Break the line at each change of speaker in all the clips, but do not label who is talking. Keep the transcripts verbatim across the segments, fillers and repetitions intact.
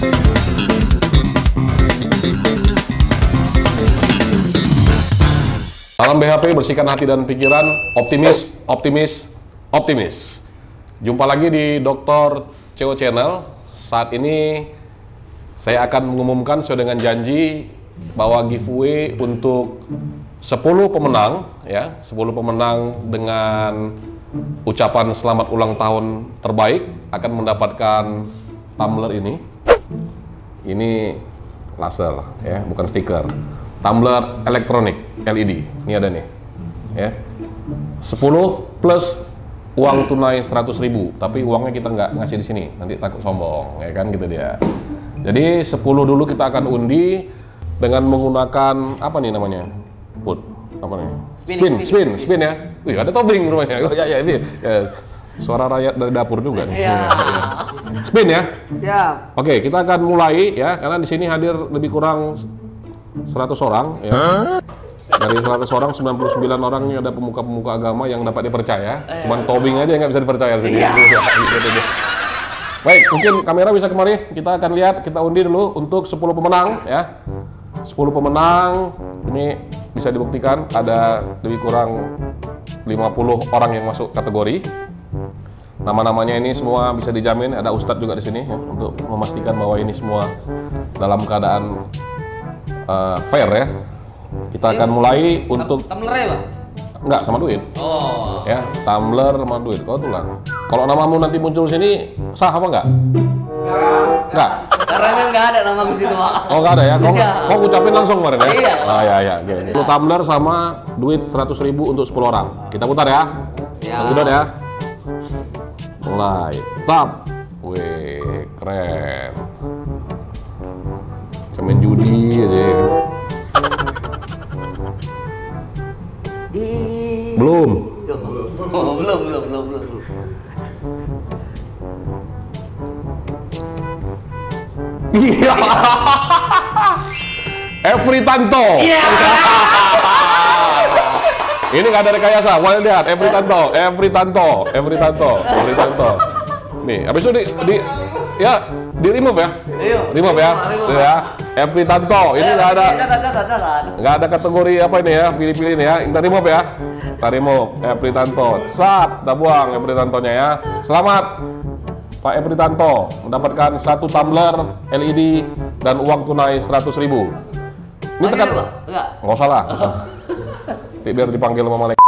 Salam B H P, bersihkan hati dan pikiran, optimis, optimis, optimis. Jumpa lagi di dokter C O Channel. Saat ini saya akan mengumumkan sesuai dengan janji bahwa giveaway untuk sepuluh pemenang, ya, sepuluh pemenang dengan ucapan selamat ulang tahun terbaik akan mendapatkan tumbler ini. Ini laser, ya, bukan stiker. Tumbler elektronik L E D. Ini ada nih. Ya. sepuluh plus uang tunai seratus ribu, tapi uangnya kita nggak ngasih di sini. Nanti takut sombong, ya kan, gitu dia. Jadi sepuluh dulu kita akan undi dengan menggunakan apa nih namanya? Put. Apa nih? Spin, spin, spin, spin ya. Wih, ada tobing rumahnya. Oh ya ya ini. Ya. Suara rakyat dari dapur juga nih.
Iya.
Spin ya.
Siap.
Oke, kita akan mulai ya, karena di sini hadir lebih kurang seratus orang ya. Huh? Dari seratus orang, sembilan puluh sembilan orang ini ada pemuka-pemuka agama yang dapat dipercaya. Eh. Cuman tobing aja yang nggak bisa dipercaya sini. Iya. Baik, mungkin kamera bisa kemari. Kita akan lihat, kita undi dulu untuk sepuluh pemenang ya. sepuluh pemenang ini bisa dibuktikan ada lebih kurang lima puluh orang yang masuk kategori. Nama-namanya ini semua bisa dijamin, ada ustadz juga di sini ya, untuk memastikan bahwa ini semua dalam keadaan Uh, fair ya. Kita akan mulai untuk
tumbler ya, Pak?
Enggak, sama duit.
Oh.
Ya, tumbler sama duit. Kau tuh lah. Kalau namamu nanti muncul sini, sah apa enggak? Enggak.
Karena kan enggak ada nama di situ, Pak.
Oh, enggak ada ya. Kau
Iya.
kau ucapin langsung kemarin ya?
Iya.
Ah, ya ya, oke. Okay. Tumbler sama duit seratus ribu untuk sepuluh orang. Kita putar ya.
Ya.
Udah ya. Mulai. Tap. Wih, keren. Main judi aja ya. Belum.
Oh, belum, belum, belum, belum.
Iya. Every Tanto.
Iya.
Ini nggak ada rekayasa. Mau lihat Every Tanto, Every Tanto, Every Tanto, Every Tanto. Nih, habis itu di, di ya di remove ya.
Iya.
Remove ya. Remove ya. Every Tanto. Ini nggak ada. Nggak ada kategori apa ini ya. Pilih-pilih ini ya. Kita remove ya. Kita remove Every Tanto. Sat, kita buang Every Tantonya ya. Selamat Pak Every Tanto mendapatkan satu tumbler L E D dan uang tunai seratus ribu. Ini tekan.
Enggak.
Nggak usah lah. Biar dipanggil sama malaikat.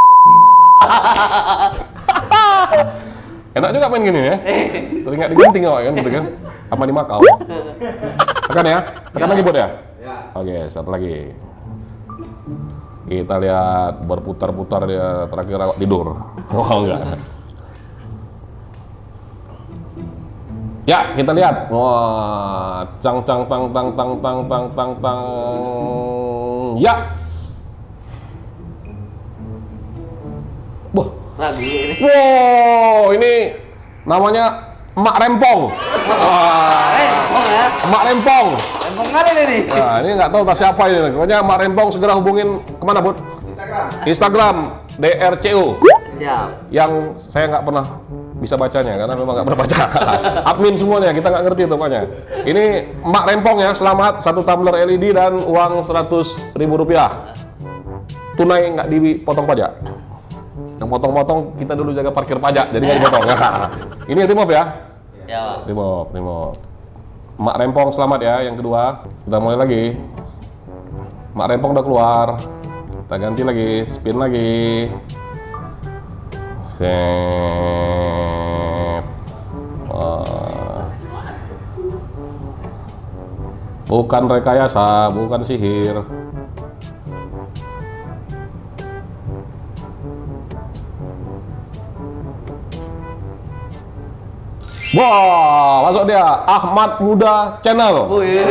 Enak juga main gini ya. Teringat digunting kok kan gitu kan. Apa di Makau. Tekan ya. Tekan lagi buat ya. Oke, satu lagi. Kita lihat berputar-putar dia, terakhir awak tidur. Oh enggak. Ya, kita lihat. Wah, cang cang tang tang tang tang tang tang tang. Ya. Wah.
Lagi ini.
Wow, ini namanya Emak Rempong. Wah.
Rempong ya.
Emak Rempong.
Rempong kali ini.
Nah, ini nggak tahu tas siapa ini. Pokoknya Emak Rempong segera hubungin kemana, Bud? Instagram. Instagram D R C O.
Siap.
Yang saya nggak pernah bisa bacanya karena memang nggak pernah baca. Admin semuanya kita nggak ngerti tuh pokoknya. Ini Emak Rempong ya, selamat satu tumbler L E D dan uang seratus ribu rupiah. Tunai nggak dipotong pajak. Yang potong-potong kita dulu jaga parkir pajak, jadi nggak dipotong. Ini remove ya?
Ya, Pak.
Remove, remove. Emak Rempong selamat ya. Yang kedua, kita mulai lagi. Emak Rempong udah keluar. Kita ganti lagi, spin lagi. Set. Wah. Bukan rekayasa, bukan sihir. Wah, masuk dia Ahmad Muda Channel.
Oh, iya.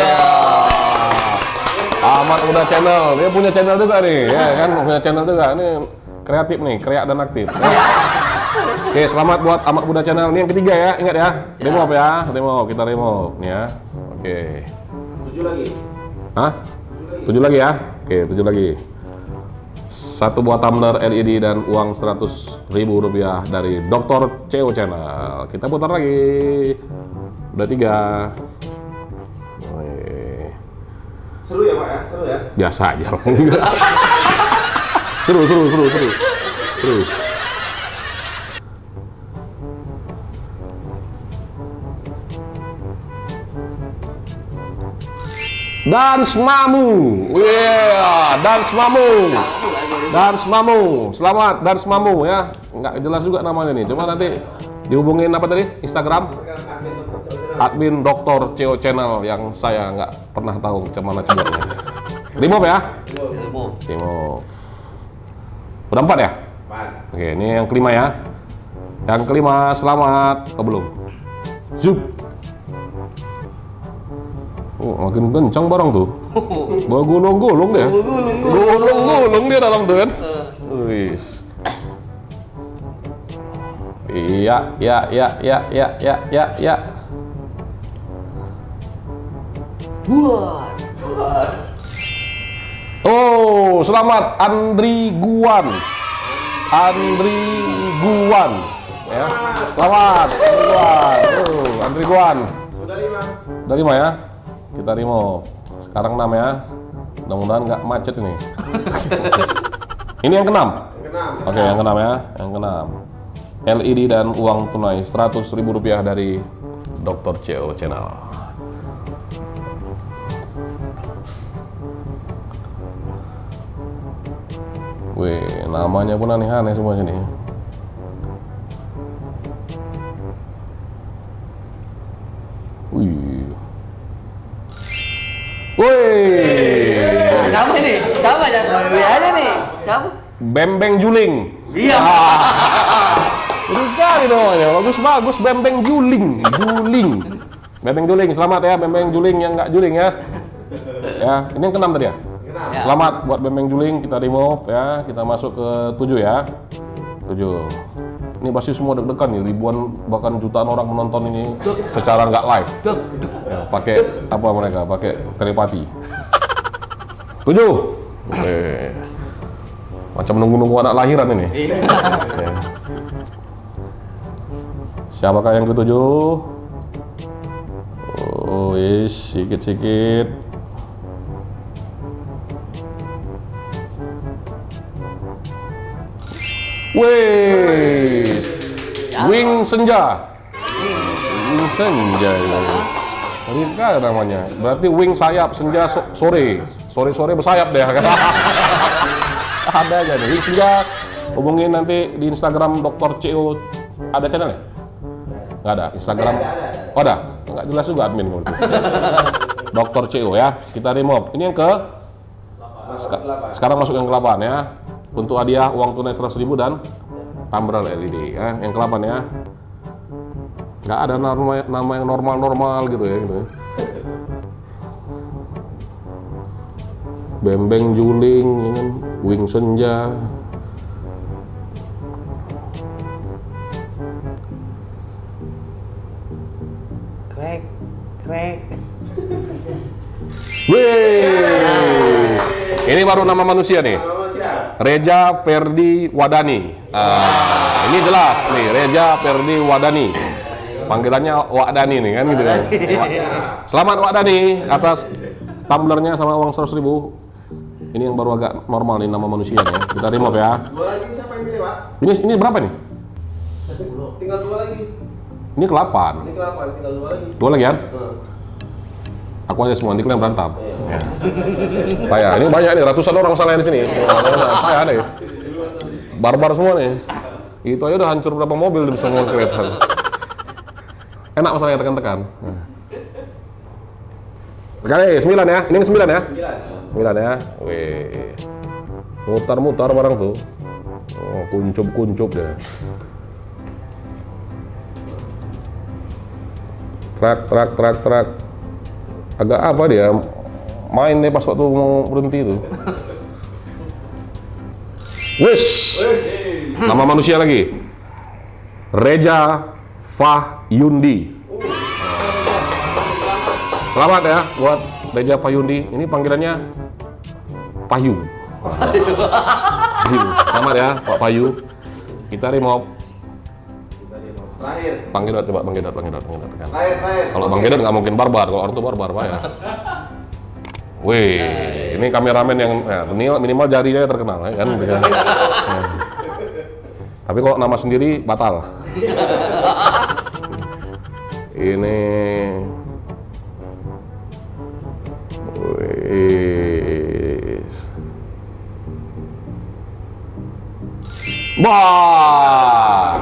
Ahmad Muda Channel, dia punya channel juga nih, ya kan, punya channel juga. Ini kreatif nih, kreak dan aktif. Oke, selamat buat Ahmad Muda Channel. Ini yang ketiga ya, ingat ya. Remove ya, remove, kita remove nih ya. Oke.
Tujuh lagi.
Hah? Tujuh lagi ya. Oke, tujuh lagi. Satu buah tumbler L E D dan uang seratus ribu rupiah dari dokter C O Channel. Kita putar lagi. Udah tiga. Wih.
Seru ya Pak ya? Seru ya?
Biasa aja. seru, seru, seru, seru. Seru. Dans Mamu. Yeah, Dans Mamu. Dans Mamu. Selamat Dans Mamu ya. Nggak jelas juga namanya nih. Cuma nanti dihubungin apa tadi? Instagram? Admin Doktor Ceo Channel yang saya nggak pernah tahu cuman keyboardnya. Remove ya?
Remove.
Remove. Udah empat ya?
Empat.
Oke, ini yang kelima ya. Yang kelima, selamat. Oh, belum. Zup. Oh, makin kencang barang tuh. Bawa gulung-gulung deh. Gulung-gulung dia dalam tuh kan. Wis. Iya, ya, ya, ya, ya, ya, ya, ya.
Buat.
Oh, selamat Andri Guan. Andri Guan. Ya. Selamat Andri Guan. Oh, Andri Guan.
Sudah lima.
Udah lima ya? Kita remove. Sekarang enam ya. Mudah-mudahan nggak macet ini. Ini yang keenam.
Yang keenam.
Oke, yang keenam ya. Yang keenam. L E D dan uang tunai seratus ribu rupiah dari Doktor Ceo Channel. Wih, namanya pun aneh-aneh semua sini. Wih. Wih.
Siapa ini? Siapa jangan aja nih? Siapa?
Bembeng Juling.
Iya.
Ini kali namanya, bagus bagus Bembeng Juling, Juling. Bembeng Juling, selamat ya Bembeng Juling yang nggak juling ya. Ya, ini yang keenam tadi ya.
Keenam.
Ya.
Selamat buat Bembeng Juling, kita remove ya. Kita masuk ke tujuh ya. Tujuh. Ini pasti semua deg-degan nih, ribuan bahkan jutaan orang menonton ini secara nggak live. Ya, pakai apa mereka? Pakai telepati. Tujuh. Oke. Macam nunggu-nunggu anak lahiran ini. Ya. Siapakah yang ketujuh? Oh, is sikit-sikit. Wih, Wing Senja. Wing Senja ya. Rika namanya. Berarti wing sayap, senja so sore. Sore-sore bersayap deh. Ada aja nih. Wing Senja. Hubungin nanti di Instagram Doktor Ceo. Ada channel ya? Nggak ada. Instagram. Oh, ada. Nggak jelas juga admin kalau itu. Doktor Ceo ya. Kita remove. Ini yang ke Sek sekarang masuk yang ke delapan ya. Untuk hadiah uang tunai seratus ribu dan tumbler L E D ya. Yang ke delapan ya. Nggak ada nama, nama yang normal-normal gitu ya gitu. Bembeng Juling, ini Wing Senja.
Krek, krek.
Wih, ini baru nama manusia nih. Reja Ferdi Wadani. Ah, ini jelas nih, Reja Ferdi Wadani. Panggilannya Wak Dani nih kan gitu kan. Selamat Wak Dani atas tumblernya sama uang seratus ribu. Ini yang baru agak normal nih nama manusia nih. Kita remove ya.
Dua lagi siapa yang pilih Pak?
Ini ini berapa nih?
Tinggal dua lagi.
Ini ke delapan.
Ini ke delapan, tinggal dua lagi.
Dua lagi kan?
Hmm.
Aku aja semua, nanti kalian berantem. Ya. Payah, ini banyak nih, ratusan orang salah di sini. Payah nih. Barbar semua nih. Itu aja udah hancur berapa mobil bisa ngomong kereta. Enak masalahnya tekan-tekan. Nah. Sekali, sembilan ya. Ini yang sembilan ya?
Sembilan.
Sembilan ya. Wih. Mutar-mutar barang tuh. Oh, kuncup-kuncup deh. Trak, trak, trak, trak. Agak apa dia? Main deh pas waktu mau berhenti itu. Wish. Nama manusia lagi. Reja Fahyundi. Selamat ya buat Reja Fahyundi. Ini panggilannya Pahyu. Pahyu. Selamat ya Pak Pahyu. Kita remove.
Lahir.
Bang Gedot coba Bang Gedot, Bang Gedot, Bang Gedot tekan.
Lahir, lahir.
Kalau Bang Gedot nggak mungkin barbar, kalau orang tuh barbar pak ya. Wih, ini kameramen yang ya, minimal, minimal jarinya terkenal ya kan. Ya. Tapi kalau nama sendiri batal. Ini wih. Wah.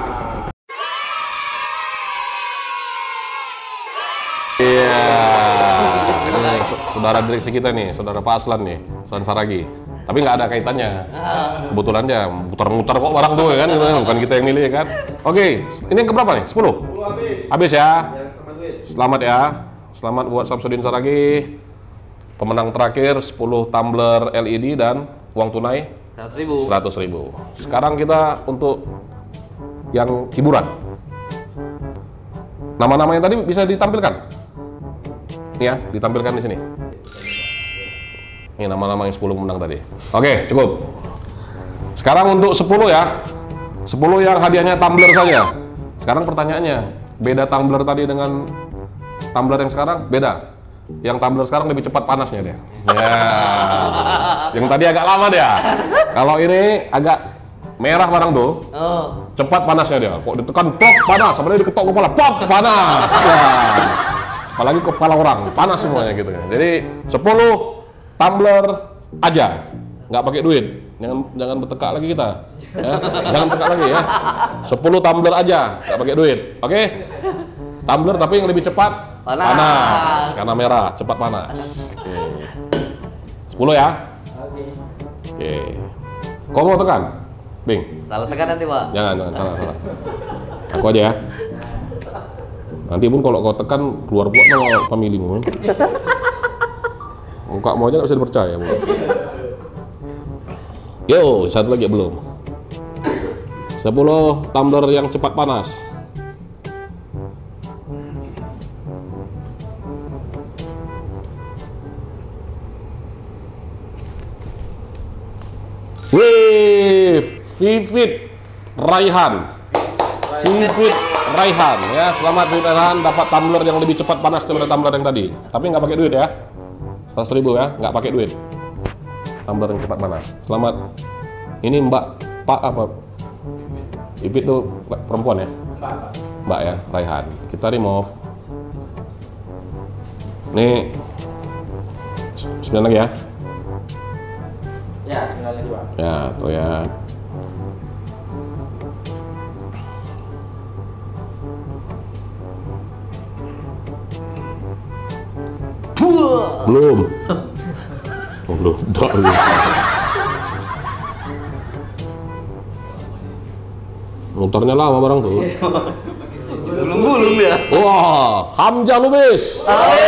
Iya. Ini saudara direksi kita nih, saudara Pak Aslan nih, Aslan Saragi. Tapi nggak ada kaitannya. Kebetulan aja muter-muter kok barang tuh ya kan, bukan kita yang milih ya kan. Oke, ini yang keberapa nih? sepuluh?
sepuluh habis.
Habis ya.
Yang sama duit.
Selamat ya. Selamat buat Samsudin Saragi. Pemenang terakhir sepuluh tumbler L E D dan uang tunai
Seratus ribu.
seratus ribu. Sekarang kita untuk yang hiburan. Nama-nama yang tadi bisa ditampilkan. Nih ya, ditampilkan di sini. Ini nama-nama yang sepuluh pemenang tadi. Oke, cukup. Sekarang untuk sepuluh ya. sepuluh yang hadiahnya tumbler saja. Sekarang pertanyaannya, beda tumbler tadi dengan tumbler yang sekarang? Beda. Yang tumbler sekarang lebih cepat panasnya dia. Ya. Yang tadi agak lama dia. Kalau ini agak merah barang tuh.
Oh.
Cepat panasnya dia. Kok ditekan pop panas, apalagi diketok kepala pop panas. Ya. Apalagi kepala orang panas semuanya gitu ya. Jadi sepuluh tumbler aja, nggak pakai duit. Jangan jangan bertekak lagi kita. Ya. Jangan tekak lagi ya. sepuluh tumbler aja, nggak pakai duit. Oke? Tumbler tapi yang lebih cepat
Panas.
panas. Karena merah, cepat panas. Oke. sepuluh ya. Oke. Kau mau tekan? Bing.
Salah tekan nanti pak.
Jangan, jangan, salah, salah. Aku aja ya. Nanti pun kalau kau tekan, keluar pula nama pemilihmu. Muka mau aja nggak bisa dipercaya. Bu. Yo, satu lagi belum. sepuluh tumbler yang cepat panas. Wih, Vivit Raihan. Vivit Raihan ya, selamat Vivit Raihan dapat tumbler yang lebih cepat panas daripada tumbler yang tadi. Tapi nggak pakai duit ya, seratus ribu ya, nggak pakai duit. Tumbler yang cepat panas. Selamat. Ini Mbak Pak apa? Vivit tuh perempuan ya? Mbak ya, Raihan. Kita remove. Nih, sembilan lagi ya.
Ya, sembilan lagi pak.
Ya, tuh ya. Belum. Oh, belum. Dak, belum. Motornya lama barang tuh.
Gulung-gulung ya.
Wah, Hamzah Lubis.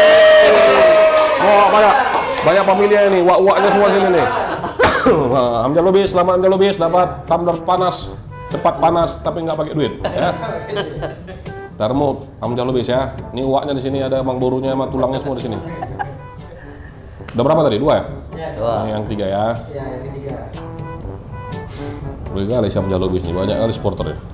Wah, banyak banyak pemilih ini, wak-waknya semua sini nih. Wah, Hamzah Lubis, selamat Hamzah Lubis dapat tumbler panas, cepat panas tapi nggak pakai duit. Ya. Termove Hamzah Lubis ya. Ini uaknya di sini ada mang borunya sama tulangnya semua di sini. Udah berapa tadi? Dua ya?
Dua.
Nah, yang tiga ya.
Ya, yang ketiga.
Boleh kali si Hamzah Lubis nih, banyak kali supporter ya.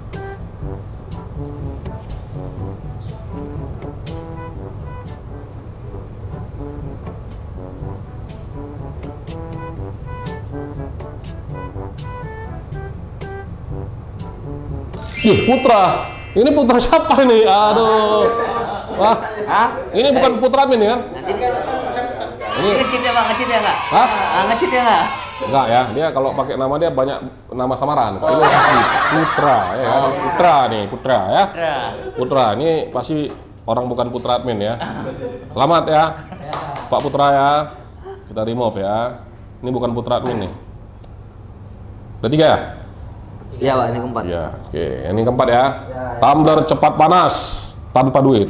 Ih, Putra. Ini Putra siapa ini? Aduh. Wah,
Hah?
ini bukan Putra Admin ya kan?
Nanti kan.
Ini
Ngecit ya pak, ngecit ya nggak?
Hah?
Ah, ngecit ya nggak?
Enggak ya, dia kalau pakai nama dia banyak nama samaran. Kalau ini asli Putra ya kan? Putra nih, Putra ya.
Putra.
Putra, ini pasti orang bukan Putra Admin ya. Selamat ya, Pak Putra ya. Kita remove ya. Ini bukan Putra Admin nih. Udah tiga ya?
Iya pak, ini keempat.
Iya, oke. Ini keempat ya. Tumbler cepat panas tanpa duit.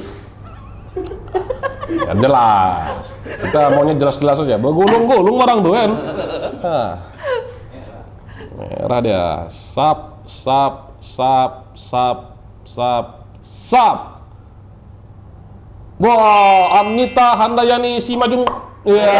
Ya, jelas. Kita maunya jelas-jelas aja. Bergulung-gulung barang tuh kan. Nah. Merah dia. Sap, sap, sap, sap, sap, sap. Wah, Anita Handayani Simajung. Iya.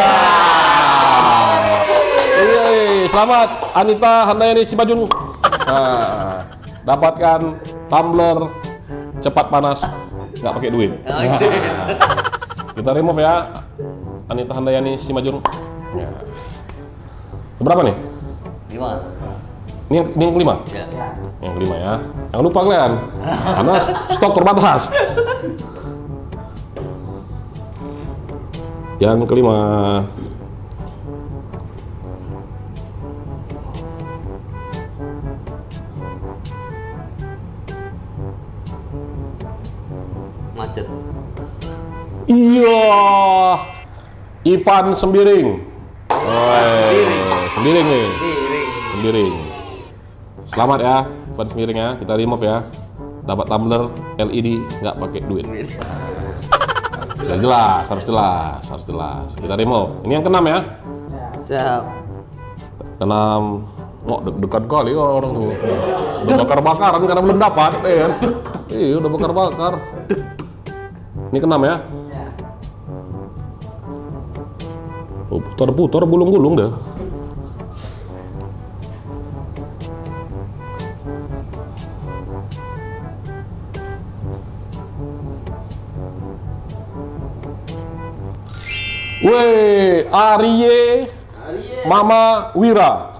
Iya, selamat Anita Handayani Simajung. Nah, dapatkan tumbler cepat panas, nggak pakai duit.
Oh, gitu.
Kita remove ya. Anita Handayani Simajun. Ya. Berapa nih?
Gimana?
Ini yang, ini yang kelima?
Ya.
Yang kelima ya. Jangan lupa kalian, karena stok terbatas. Yang kelima.
Macet.
Iya, Ivan Sembiring. Oi, Sembiring nih.
Piring.
Sembiring. Selamat ya, Ivan Sembiring ya. Kita remove ya. Dapat tumbler L E D nggak pakai duit. Ya, jelas, harus jelas, harus jelas. Kita remove. Ini yang keenam ya.
Siap.
Keenam. Oh, deg-degan kali ya orang tuh. Udah bakar-bakaran karena belum dapat, ya kan? Iya, udah bakar-bakar. Ini keenam ya. Oh, putar-putar, gulung-gulung dah. Weh, Arye, Mama Wira.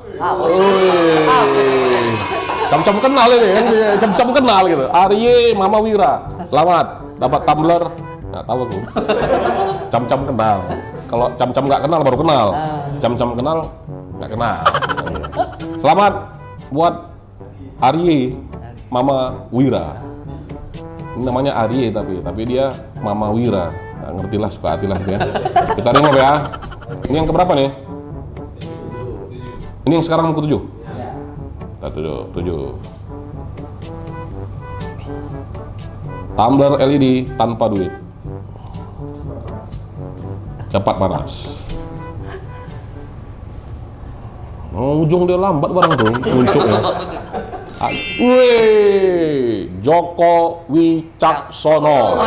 Wih, cam-cam kenal ini kan, cam-cam kenal gitu. Arye, Mama Wira. Selamat, dapat tumbler. Nggak tahu aku. Cam-cam kenal. Kalau cam-cam nggak kenal baru kenal. Cam-cam kenal nggak kenal. Selamat buat Arye, Mama Wira. Ini namanya Arye tapi, tapi dia Mama Wira. Nggak ngerti lah, suka hati lah ya. Kita remove ya. Ini yang keberapa nih? Ini yang sekarang ke tujuh. Kita tujuh, tujuh. Tumbler L E D tanpa duit. Cepat panas. Oh, ujung dia lambat barang tuh munculnya. Wih, Joko Wicaksono.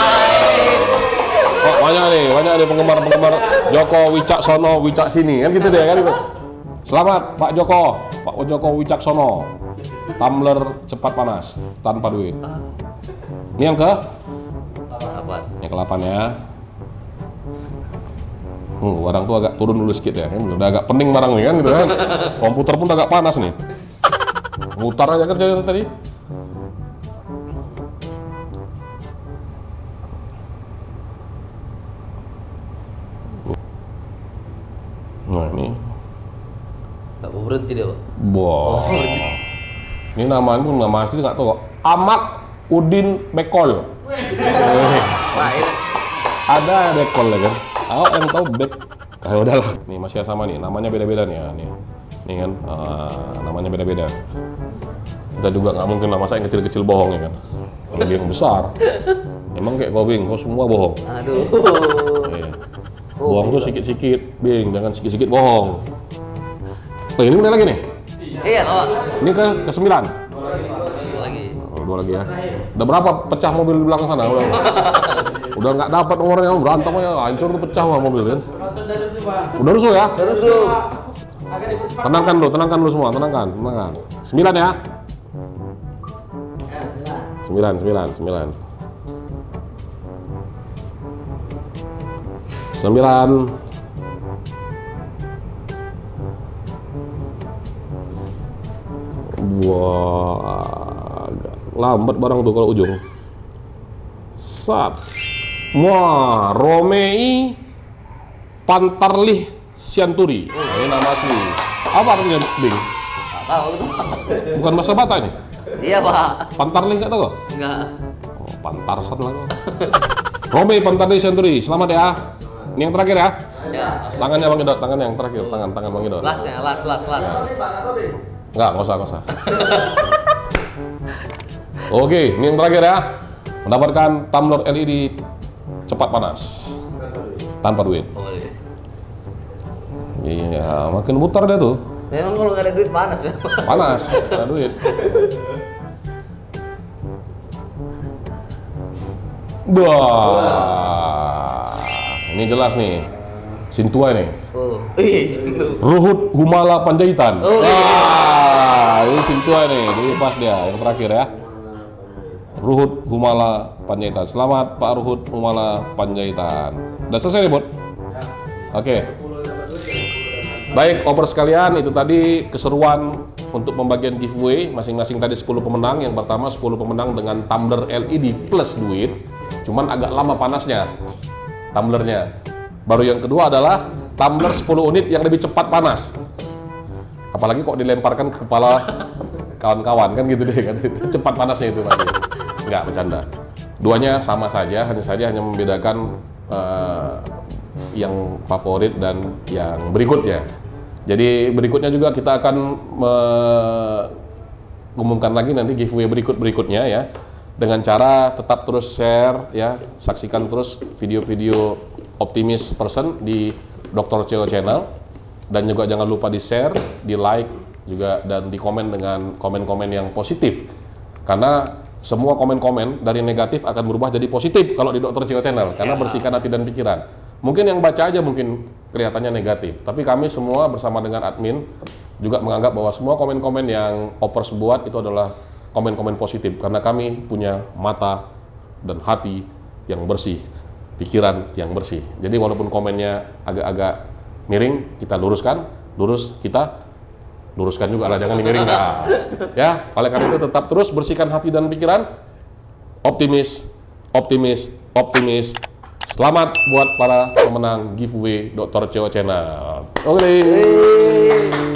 Oh, banyak nih, banyak nih penggemar-penggemar Joko Wicaksono, Wicak sini kan gitu deh kan. Selamat Pak Joko, Pak Joko Wicaksono. Tumbler cepat panas tanpa duit. Ini yang ke?
Apa?
Yang ke delapan ya. Hmm, barang tuh agak turun dulu sedikit ya, kan udah agak pening barang nih kan gitu kan. Komputer pun agak panas nih. Mutar aja kerja tadi. Nah ini.
Nggak mau berhenti dia, Pak.
Wah. Ini namanya pun nama asli nggak tahu kok. Ahmad Udin Bekol.
Baik.
Ada Bekol ya kan. Oh, yang tahu bek. Ah udahlah. Nih masih sama nih. Namanya beda-beda nih ya. Nih, nih kan. Uh, namanya beda-beda. Kita juga nggak mungkin lah masa yang kecil-kecil bohong ya kan. Yang yang besar. Emang kayak kau Bing, kau semua bohong.
Aduh.
Iya. Bohong tuh sikit-sikit, Bing. Jangan sikit-sikit bohong. Oh, ini udah lagi nih.
Iya, Pak.
Ini ke ke sembilan.
Lagi.
Oh, dua lagi ya. Udah berapa pecah mobil di belakang sana? Udah, udah nggak dapat nomornya, berantem aja, hancur tuh pecah mah mobil kan. Udah rusuh ya?
Terus tuh.
Tenangkan dulu, tenangkan dulu semua, tenangkan, tenangkan. Sembilan ya? Sembilan, sembilan, sembilan. Sembilan. Wah, agak lambat barang tuh kalau ujung. Sat. Wah, Romei Pantarlih Sianturi. Nah, ini nama asli. Apa artinya, Bing?
Nggak tahu itu, Pak.
Bukan bahasa Batak ini?
Iya, Pak.
Pantarlih nggak tahu?
Enggak.
Oh, Pantarsan lah kok. Romei Pantarlih Sianturi. Selamat ya. Ini yang terakhir ya.
Ya.
Tangannya Bang Idot, tangan yang terakhir, tangan tangan Bang Idot.
Lasnya, las, las, las.
Enggak, nggak usah, nggak usah. Oke, ini yang terakhir ya. Mendapatkan tumbler L E D cepat panas tanpa duit.
Boleh.
Iya, makin mutar dia tuh.
Memang kalau nggak ada duit panas ya.
Panas, nggak ada duit. Wah, ini jelas nih. Sintua ini.
Oh, ih, sendu.
Ruhut Humala Panjaitan.
Oh, iya.
Wah, ini Sintua nih. Ini pas dia yang terakhir ya. Ruhut Humala Panjaitan. Selamat Pak Ruhut Humala Panjaitan. Udah selesai nih, Bud? Oke. Baik, oper sekalian, itu tadi keseruan untuk pembagian giveaway. Masing-masing tadi sepuluh pemenang. Yang pertama sepuluh pemenang dengan tumbler L E D plus duit. Cuman agak lama panasnya tumblernya. Baru yang kedua adalah tumbler sepuluh unit yang lebih cepat panas. Apalagi kok dilemparkan ke kepala kawan-kawan kan gitu deh kan. Cepat panasnya itu pasti. Nggak, bercanda. Duanya sama saja, hanya saja hanya membedakan uh, yang favorit dan yang berikutnya. Jadi berikutnya juga kita akan mengumumkan lagi nanti giveaway berikut-berikutnya ya. Dengan cara tetap terus share ya, saksikan terus video-video Optimis Person di dokter Ceo Channel, dan juga jangan lupa di share, di like juga, dan di komen dengan komen-komen yang positif, karena semua komen-komen dari negatif akan berubah jadi positif kalau di dokter Ceo Channel, karena bersihkan hati dan pikiran. Mungkin yang baca aja mungkin kelihatannya negatif, tapi kami semua bersama dengan admin juga menganggap bahwa semua komen-komen yang Opers buat itu adalah komen-komen positif, karena kami punya mata dan hati yang bersih, pikiran yang bersih. Jadi walaupun komennya agak-agak miring, kita luruskan, lurus kita luruskan juga lah, jangan miring nah. Ya, oleh karena itu tetap terus bersihkan hati dan pikiran. Optimis, optimis, optimis. Selamat buat para pemenang giveaway dokter Ceo Channel. Oke.